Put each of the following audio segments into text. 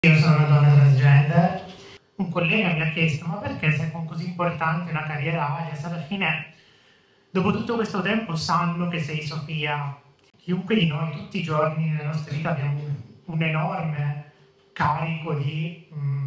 Io sono una donna transgender. Un collega mi ha chiesto: ma perché se è così importante una carriera alias? Alla fine, dopo tutto questo tempo, sanno che sei Sofia. Chiunque di noi, tutti i giorni nella nostra vita, abbiamo un enorme carico di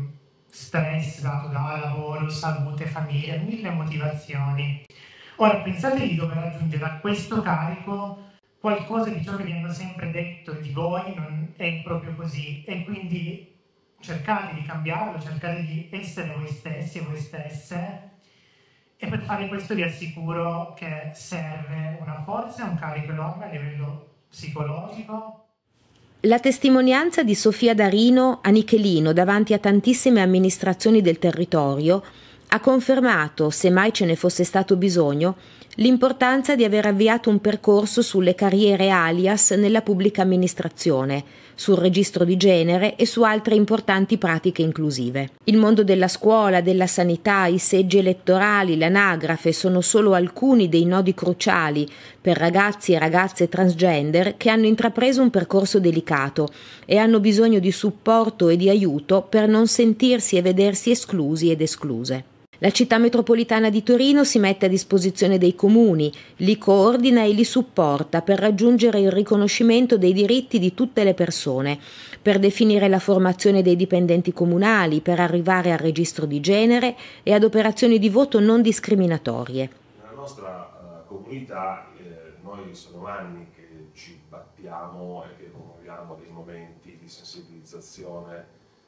stress dato da lavoro, salute, famiglia, mille motivazioni. Ora, pensate di dover aggiungere a questo carico qualcosa di ciò che vi hanno sempre detto di voi non è proprio così, e quindi cercate di cambiarlo, cercate di essere voi stessi e voi stesse, e per fare questo vi assicuro che serve una forza e un carico enorme a livello psicologico. La testimonianza di Sofia Darino a Nichelino davanti a tantissime amministrazioni del territorio ha confermato, se mai ce ne fosse stato bisogno, l'importanza di aver avviato un percorso sulle carriere alias nella pubblica amministrazione, sul registro di genere e su altre importanti pratiche inclusive. Il mondo della scuola, della sanità, i seggi elettorali, l'anagrafe sono solo alcuni dei nodi cruciali per ragazzi e ragazze transgender che hanno intrapreso un percorso delicato e hanno bisogno di supporto e di aiuto per non sentirsi e vedersi esclusi ed escluse. La città metropolitana di Torino si mette a disposizione dei comuni, li coordina e li supporta per raggiungere il riconoscimento dei diritti di tutte le persone, per definire la formazione dei dipendenti comunali, per arrivare al registro di genere e ad operazioni di voto non discriminatorie. Nella nostra comunità noi sono anni che ci battiamo e che promuoviamo dei momenti di sensibilizzazione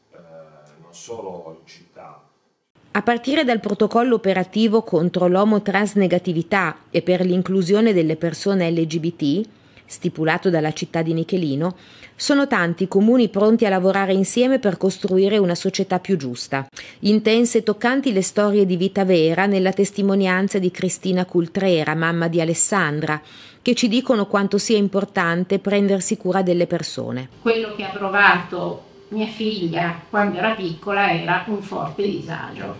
non solo in città. A partire dal protocollo operativo contro l'omotransnegatività e per l'inclusione delle persone LGBT, stipulato dalla città di Nichelino, sono tanti i comuni pronti a lavorare insieme per costruire una società più giusta. Intense e toccanti le storie di vita vera nella testimonianza di Cristina Cultrera, mamma di Alessandra, che ci dicono quanto sia importante prendersi cura delle persone. Quello che ha provato mia figlia quando era piccola era un forte disagio.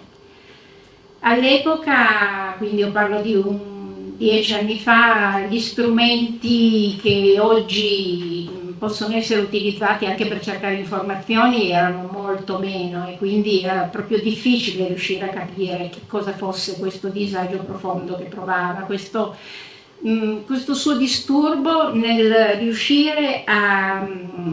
All'epoca, quindi io parlo di 10 anni fa, gli strumenti che oggi possono essere utilizzati anche per cercare informazioni erano molto meno, e quindi era proprio difficile riuscire a capire che cosa fosse questo disagio profondo che provava, questo suo disturbo nel riuscire a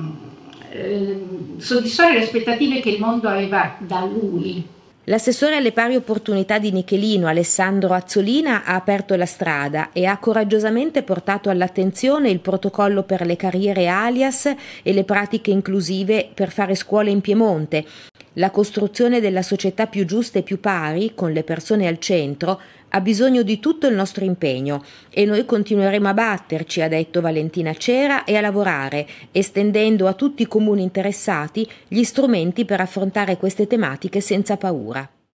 soddisfare le aspettative che il mondo aveva da lui. L'assessore alle pari opportunità di Nichelino, Alessandro Azzolina, ha aperto la strada e ha coraggiosamente portato all'attenzione il protocollo per le carriere alias e le pratiche inclusive per fare scuola in Piemonte. La costruzione della società più giusta e più pari, con le persone al centro, ha bisogno di tutto il nostro impegno e noi continueremo a batterci, ha detto Valentina Cera, e a lavorare, estendendo a tutti i comuni interessati gli strumenti per affrontare queste tematiche senza paura.